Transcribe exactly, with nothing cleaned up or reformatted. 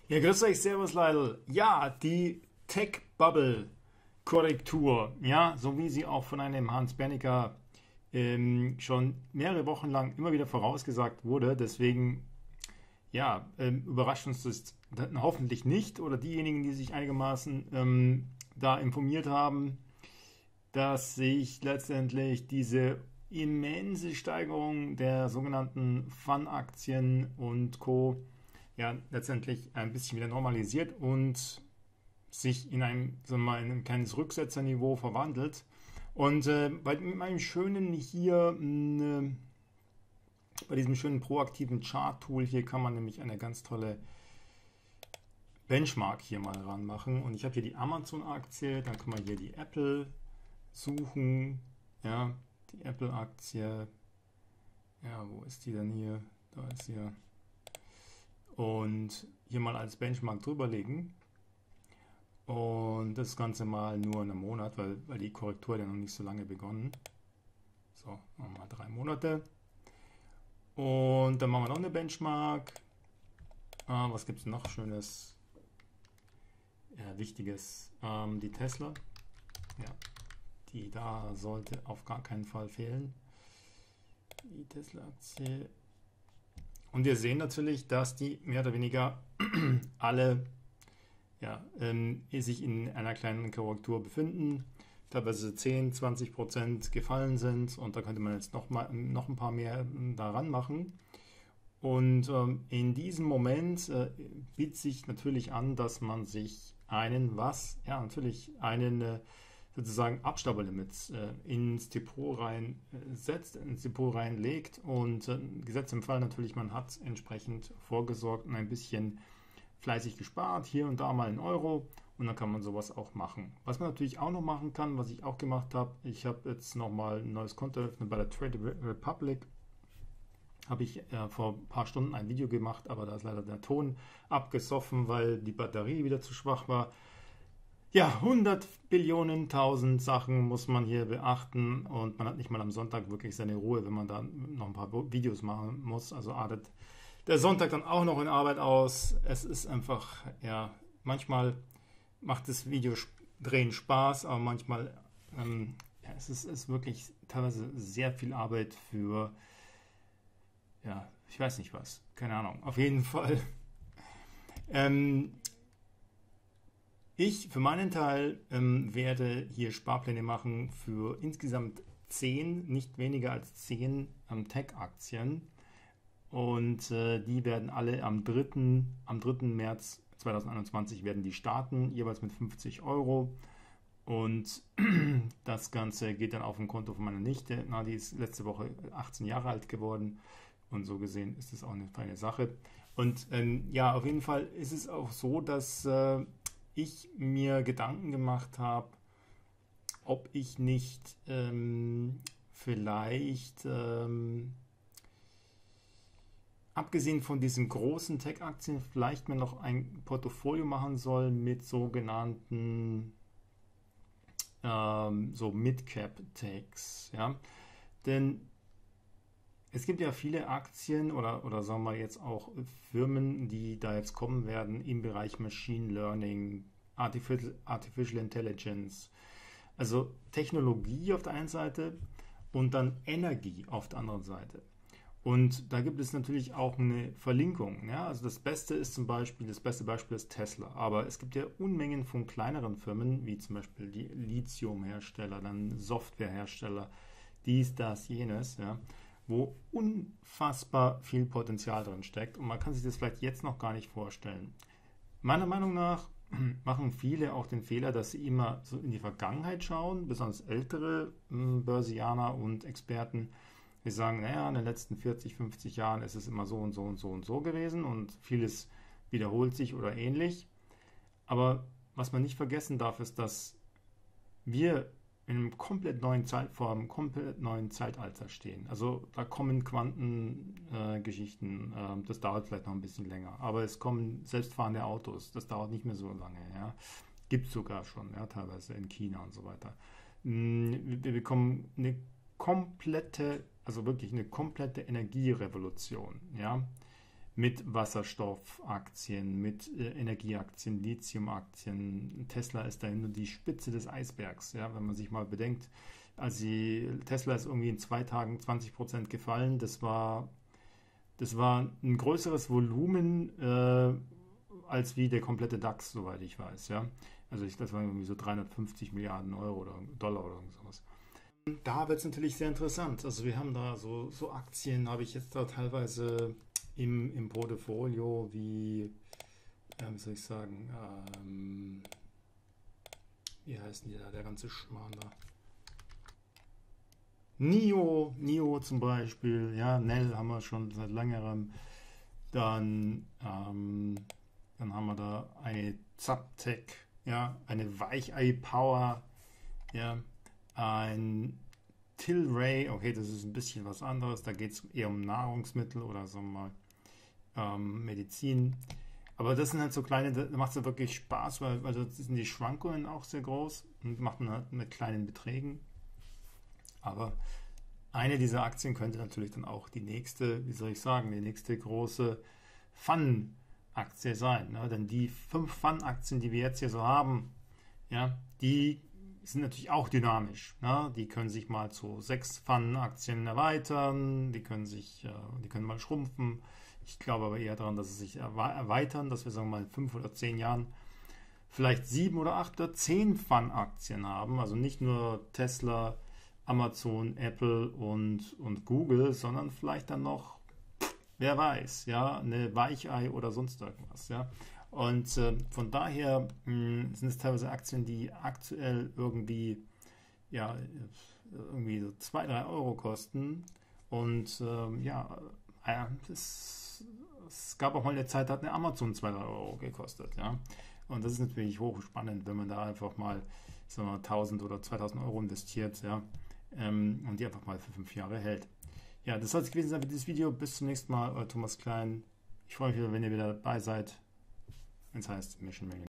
Ja, grüß euch, servus Leute. Ja, die Tech-Bubble-Korrektur, ja, so wie sie auch von einem Hans Bernicker ähm, schon mehrere Wochen lang immer wieder vorausgesagt wurde. Deswegen, ja, ähm, überrascht uns das dann hoffentlich nicht oder diejenigen, die sich einigermaßen ähm, da informiert haben, dass sich letztendlich diese immense Steigerung der sogenannten Fun-Aktien und Co. ja letztendlich ein bisschen wieder normalisiert und sich in ein, sagen wir mal, in ein kleines Rücksetzerniveau verwandelt. Und äh, bei meinem schönen hier, mh, bei diesem schönen proaktiven Chart-Tool hier kann man nämlich eine ganz tolle Benchmark hier mal ranmachen. Und ich habe hier die Amazon-Aktie, dann kann man hier die Apple suchen. Ja, die Apple-Aktie. Ja, wo ist die denn hier? Da ist sie ja. Und hier mal als Benchmark drüberlegen. Und das Ganze mal nur in einem Monat, weil, weil die Korrektur ja noch nicht so lange begonnen. So, machen wir mal drei Monate. Und dann machen wir noch eine Benchmark. Ah, was gibt es noch Schönes? Ja, Wichtiges. Ähm, die Tesla. Ja, die da sollte auf gar keinen Fall fehlen. Die Tesla-Aktie. Und wir sehen natürlich, dass die mehr oder weniger alle ja, ähm, sich in einer kleinen Korrektur befinden, teilweise zehn, zwanzig Prozent gefallen sind und da könnte man jetzt noch, mal, noch ein paar mehr daran machen. Und ähm, in diesem Moment äh, bietet sich natürlich an, dass man sich einen, was? Ja, natürlich einen äh, sozusagen Abstauberlimit äh, ins Depot rein äh, setzt, ins Depot reinlegt und äh, gesetzt im Fall natürlich, man hat entsprechend vorgesorgt und ein bisschen fleißig gespart, hier und da mal einen Euro und dann kann man sowas auch machen. Was man natürlich auch noch machen kann, was ich auch gemacht habe, ich habe jetzt nochmal ein neues Konto eröffnet bei der Trade Republic. Habe ich äh, vor ein paar Stunden ein Video gemacht, aber da ist leider der Ton abgesoffen, weil die Batterie wieder zu schwach war. Ja, hundert Billionen, tausend Sachen muss man hier beachten und man hat nicht mal am Sonntag wirklich seine Ruhe, wenn man da noch ein paar Videos machen muss. Also artet der Sonntag dann auch noch in Arbeit aus. Es ist einfach, ja, manchmal macht das Videodrehen Spaß, aber manchmal, ähm, ja, es ist, ist wirklich teilweise sehr viel Arbeit für, ja, ich weiß nicht was, keine Ahnung. Auf jeden Fall. Ähm, ich für meinen Teil ähm, werde hier Sparpläne machen für insgesamt zehn, nicht weniger als zehn ähm, Tech-Aktien. Und äh, die werden alle am dritten am dritten März zweitausendeinundzwanzig werden die starten, jeweils mit fünfzig Euro. Und das Ganze geht dann auf ein Konto von meiner Nichte. Na, die ist letzte Woche achtzehn Jahre alt geworden. Und so gesehen ist das auch eine feine Sache. Und ähm, ja, auf jeden Fall ist es auch so, dass äh, ich mir Gedanken gemacht habe, ob ich nicht ähm, vielleicht... Ähm, abgesehen von diesen großen Tech-Aktien, vielleicht mir noch ein Portfolio machen soll mit sogenannten ähm, so Mid-Cap-Techs. Ja? Denn es gibt ja viele Aktien oder, oder sagen wir jetzt auch Firmen, die da jetzt kommen werden im Bereich Machine Learning, Artificial, Artificial Intelligence, also Technologie auf der einen Seite und dann Energie auf der anderen Seite. Und da gibt es natürlich auch eine Verlinkung. Ja? Also das Beste ist zum Beispiel, das beste Beispiel ist Tesla. Aber es gibt ja Unmengen von kleineren Firmen, wie zum Beispiel die Lithiumhersteller, dann Softwarehersteller, dies, das, jenes, ja, wo unfassbar viel Potenzial drin steckt. Und man kann sich das vielleicht jetzt noch gar nicht vorstellen. Meiner Meinung nach machen viele auch den Fehler, dass sie immer so in die Vergangenheit schauen, besonders ältere äh, Börsianer und Experten. Wir sagen, naja, in den letzten vierzig, fünfzig Jahren ist es immer so und so und so und so gewesen und vieles wiederholt sich oder ähnlich. Aber was man nicht vergessen darf, ist, dass wir in einem komplett neuen Zeit, vor einem komplett neuen Zeitalter stehen. Also da kommen Quantengeschichten, äh, äh, das dauert vielleicht noch ein bisschen länger, aber es kommen selbstfahrende Autos, das dauert nicht mehr so lange. Ja. Gibt es sogar schon, ja, teilweise in China und so weiter. Wir bekommen eine komplette, also wirklich eine komplette Energierevolution. Ja. mit Wasserstoffaktien, mit äh, Energieaktien, Lithiumaktien. Tesla ist da nur die Spitze des Eisbergs, ja, wenn man sich mal bedenkt. Also die, Tesla ist irgendwie in zwei Tagen zwanzig Prozent gefallen. Das war, das war ein größeres Volumen äh, als wie der komplette DAX, soweit ich weiß, ja. Also ich, das waren irgendwie so dreihundertfünfzig Milliarden Euro oder Dollar oder sowas. Da wird es natürlich sehr interessant. Also wir haben da so, so Aktien, habe ich jetzt da teilweise im, im Portfolio, wie, ja, wie soll ich sagen, ähm, wie heißen die da, der ganze Schmarrn da? NIO, NIO zum Beispiel, ja, Nell haben wir schon seit längerem. Dann, ähm, dann haben wir da eine Zaptec, ja, eine Weichei-Power, ja, ein Tilray, okay, das ist ein bisschen was anderes, da geht es eher um Nahrungsmittel oder so mal ähm, Medizin. Aber das sind halt so kleine, da macht es ja wirklich Spaß, weil, weil da sind die Schwankungen auch sehr groß und macht man halt mit kleinen Beträgen. Aber eine dieser Aktien könnte natürlich dann auch die nächste, wie soll ich sagen, die nächste große Fun-Aktie sein. Ne? Denn die fünf Fun-Aktien, die wir jetzt hier so haben, ja, die sind natürlich auch dynamisch. Ne? Die können sich mal zu sechs Fun-Aktien erweitern, die können sich, äh, die können mal schrumpfen. Ich glaube aber eher daran, dass sie sich erweitern, dass wir sagen wir mal in fünf oder zehn Jahren vielleicht sieben oder acht oder zehn Fun-Aktien haben. Also nicht nur Tesla, Amazon, Apple und, und Google, sondern vielleicht dann noch, wer weiß, ja, eine Weichei oder sonst irgendwas, ja. Und äh, von daher mh, sind es teilweise Aktien, die aktuell irgendwie, ja, irgendwie so zwei, drei Euro kosten. Und ähm, ja, äh, es, es gab auch mal eine Zeit, da hat eine Amazon zwei, drei Euro gekostet, ja. Und das ist natürlich hochspannend, wenn man da einfach mal, sagen wir mal, tausend oder zweitausend Euro investiert, ja, ähm, und die einfach mal für fünf Jahre hält. Ja, das soll es gewesen sein für dieses Video. Bis zum nächsten Mal, euer Thomas Klein. Ich freue mich wieder, wenn ihr wieder dabei seid, wenn es heißt Mission Million.